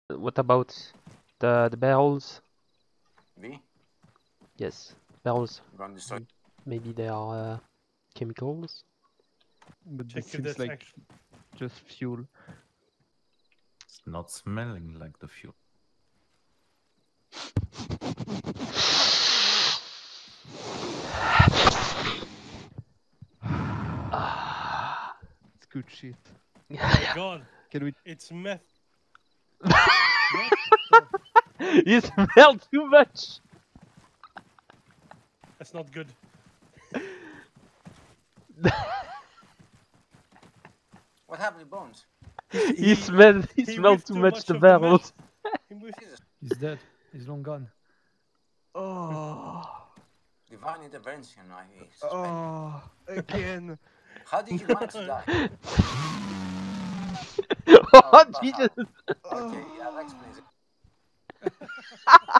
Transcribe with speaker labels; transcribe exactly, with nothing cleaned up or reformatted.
Speaker 1: What about the the barrels?
Speaker 2: We?
Speaker 1: Yes, barrels.
Speaker 2: We're gonna destroy.
Speaker 1: Maybe they are uh, chemicals.
Speaker 3: But
Speaker 4: Check
Speaker 3: this
Speaker 4: if
Speaker 3: seems
Speaker 4: that's
Speaker 3: like
Speaker 4: actually.
Speaker 3: just fuel.
Speaker 5: It's not smelling like the fuel.
Speaker 3: It's good shit.
Speaker 4: Oh my god,
Speaker 3: Can we?
Speaker 4: it's meth.
Speaker 1: You smell too much.
Speaker 4: That's not good.
Speaker 2: What happened to Bones?
Speaker 1: He,
Speaker 4: He-
Speaker 1: smelled. He,
Speaker 4: he
Speaker 1: smelled
Speaker 4: whiffed
Speaker 1: too
Speaker 4: too
Speaker 1: much
Speaker 4: much
Speaker 1: the
Speaker 4: of the meth.
Speaker 1: barrels.
Speaker 4: He whiffed-
Speaker 2: Jesus.
Speaker 6: He's dead. He's long gone.
Speaker 3: Oh,
Speaker 2: Divine intervention, I suspect.
Speaker 3: oh, again.
Speaker 2: How did you manage to die?
Speaker 1: Oh, Jesus!
Speaker 2: Okay, yeah, that explains it.